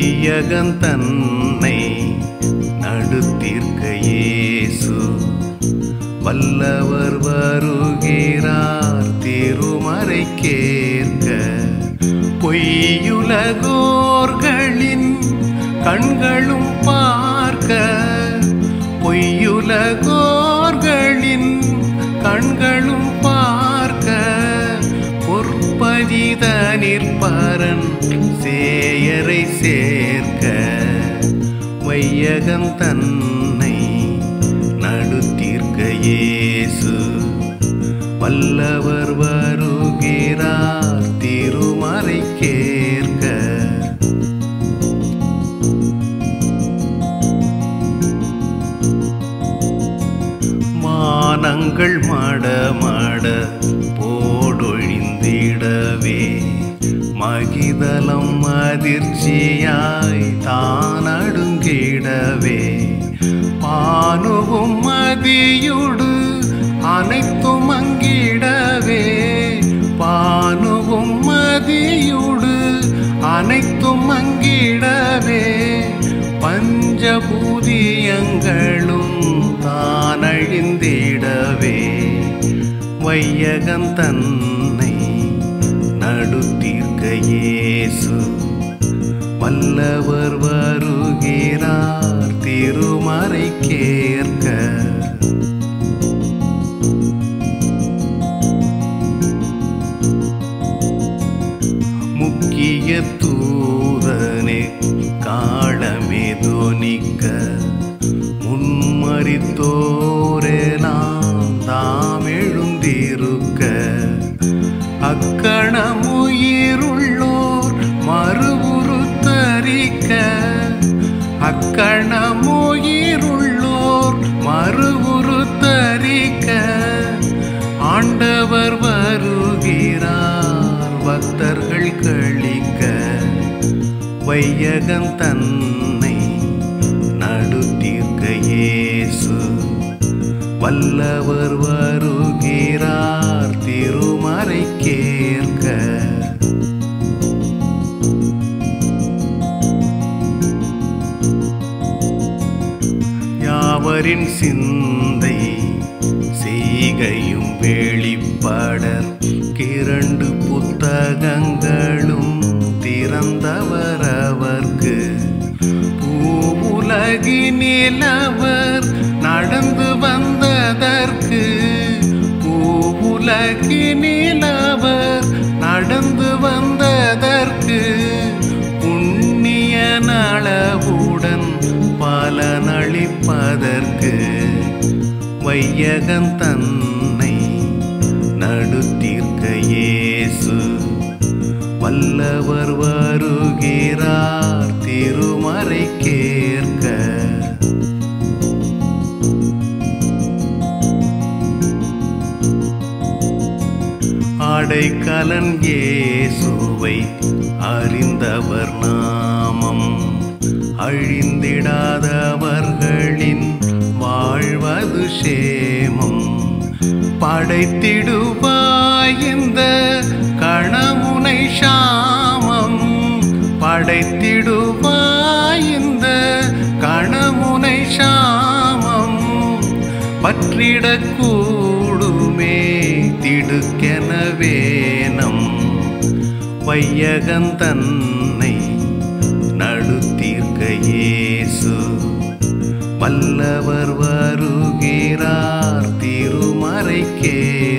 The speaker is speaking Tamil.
வையகன் தன்னை நடுத்தீர்க்க இயேசு வல்லவர் வருகிறார் திருமறை கேட்க. பொய்யுலகோர்களின் கண்களும் பார்க்க, பொய்யுலகோர்களின் கண்களும் பார்க்க, பொற்பதித நிற்பரன் சேயரை சேர்க்க. வையகன் தன்னை நடுத்தீர்க்க இயேசு வல்லவர் வருகிறார் திருமறை கேட்க. மானங்கள் மடமட போடொழிந்திடவே, மகிதலம் அதிர்ச்சியாய் தான் அடுங்கிடவே, பானுவும் மதியுடு அனைத்தும் அங்கிடவே, பானுவும் மதியுடு அனைத்தும் அங்கிடவே, பஞ்சபூதியங்களும் தான் அழிந்திடவே. வையகன் தன்னை நடுத்தீர்க்க இயேசு வல்லவர் வருகிறார் திருமறை கேட்க. முக்கிய தூதனே காளமே தொனிக்க, முன்மரித்தோரெல்லாம் தாம் எழுந்திருக்க, அக்கணமுயிருள்ளோர் மறுவுறுத்தரிக்க, அக்கணமுயிருள்ளோர் மறுவுறுத்தரிக்க, ஆண்டவர் வருகிறார் பக்தர்கள் களிக்க. வையகன் தன்னை நடுத்தீர்க்க இயேசு வல்லவர் வருகிறார் திருமறை கேட்க. யாவரின் சிந்தை செய்கையும் வெளிப்படர், இரண்டு புத்தகங்களும் திறந்தவர் அவர்க்கு. பூவுலகினிலவர் நடந்து வந்ததற்கு, பூவுலகினிலவர் நடந்து வந்ததற்கு, புண்ணிய நலவுடன் பலனளிப்பதற்கு. வையகன் தன்னை நடுத்தீர்க்க இயேசு வல்லவர் வருகிறார் திருமறை கேட்க. அடைக்கலன் இயேசுவை அறிந்தவர் நாமம், அழிந்திடாதவர்களின் வாழ்வது சேமம். படைத்திடுவாய் இந்த கணமுனை சாமம், படைத்திடுவாய் இந்த கணமுனை சாமம். பற்றிடக்கூடுமே திடுக்கெனவே நம் வையகன் தன்னை நடுத்தீர்க்க இயேசு வல்லவர் வருகிறார் திருமறை கேட்க.